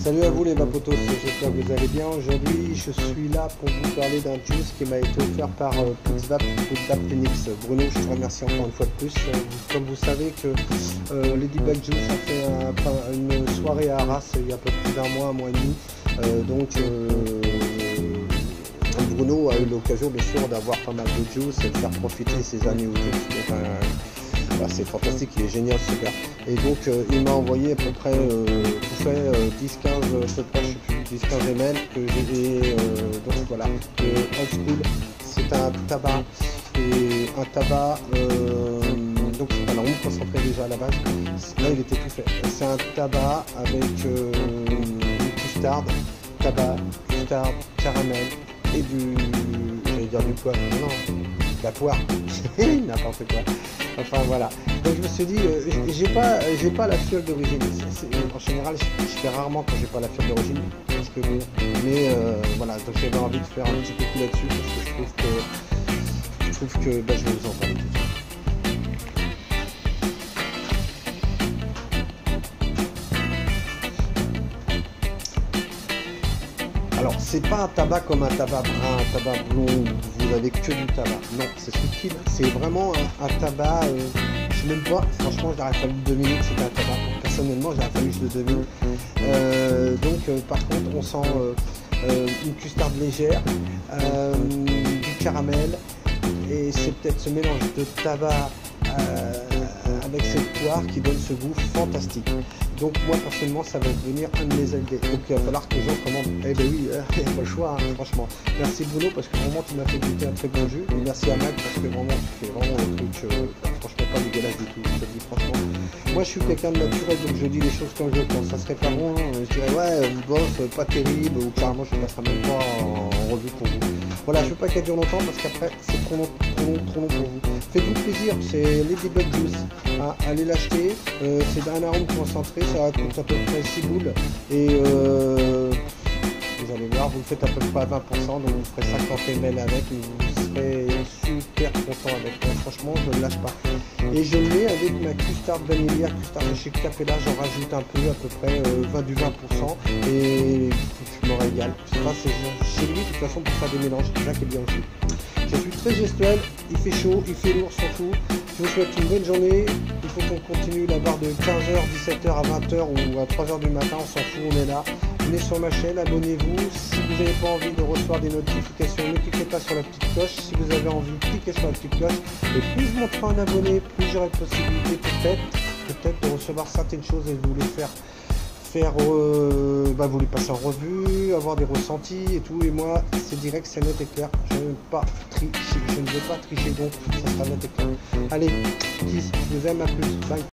Salut à vous les vapotos, j'espère que vous allez bien. Aujourd'hui je suis là pour vous parler d'un juice qui m'a été offert par Putzvap Phoenix. Bruno, je te remercie encore une fois de plus. Comme vous savez que Ladybug Juice a fait une soirée à Arras il y a un peu plus d'un mois, un mois et demi. Bruno a eu l'occasion bien sûr d'avoir pas mal de juice et de faire profiter ses amis au juice. C'est fantastique, il est génial ce gars. Et donc il m'a envoyé à peu près tout fait 10-15 ml que j'ai donc voilà, Old School. C'est un tabac et un tabac donc c'est un arôme concentré déjà à la base. Là il était tout fait. C'est un tabac avec tabac, custard, caramel et j'allais dire du poivre, non, de la poire, n'importe quoi. Enfin voilà, donc je me suis dit, j'ai pas la fiole d'origine. En général, je fais rarement quand j'ai pas la fiole d'origine, parce que bon, mais voilà, donc j'avais envie de faire un petit peu là-dessus parce que je trouve que je vais vous en parler tout de suite. Alors, c'est pas un tabac comme un tabac brun, un tabac blond, où vous avez que du tabac. Non, c'est subtil. C'est vraiment un tabac, je sais même pas, franchement, j'aurais fallu 2 minutes, c'était un tabac. Personnellement, j'aurais fallu juste 2 minutes. Par contre, on sent une custarde légère, du caramel, et c'est peut-être ce mélange de tabac avec cette poire qui donne ce goût fantastique. Donc moi personnellement ça va devenir un de mes LD. Donc il va falloir que j'en commande. Eh ben oui, il n'y a pas le choix, hein, franchement. Merci Bruno parce que vraiment tu m'as fait goûter un très bon jus. Et merci à Mac parce que vraiment tu fais vraiment un truc franchement pas dégueulasse du tout. Je te dis franchement. Moi je suis quelqu'un de naturel donc je dis les choses comme je pense. Ça serait pas bon, hein. Je dirais ouais bof, pas terrible ou carrément je ne passerai même pas en revue pour vous. Voilà, je veux pas qu'elle dure longtemps parce qu'après c'est trop long pour vous. Faites-vous plaisir, c'est Ladybug Juice. Hein, allez l'acheter, c'est un arôme concentré, ça coûte à peu près 6 boules et vous allez voir, vous le faites à peu près à 20%, donc vous ferez 50 ml avec et vous serez super content avec. Franchement, je ne lâche pas. Et je le mets avec ma custarde vanilla, custarde de chez Capella, j'en rajoute un peu, à peu près du 20% et je me régale. C'est chez lui de toute façon pour faire des mélanges, c'est ça qui est bien aussi. Je suis très gestuel, il fait chaud, il fait lourd, s'en fout. Je vous souhaite une bonne journée. Il faut qu'on continue la barre de 15h, 17h à 20h ou à 3h du matin, on s'en fout, on est là. Venez sur ma chaîne, abonnez-vous. Si vous n'avez pas envie de recevoir des notifications, ne cliquez pas sur la petite cloche. Si vous avez envie, cliquez sur la petite cloche. Et plus je monterai un abonné, plus j'aurai possibilité peut-être de recevoir certaines choses et de vous les faire vous les passer en revue, avoir des ressentis et tout. Et moi c'est direct, c'est net et clair, je ne veux pas tricher, donc ça sera net et clair. Allez, je vous aime, à plus, bye.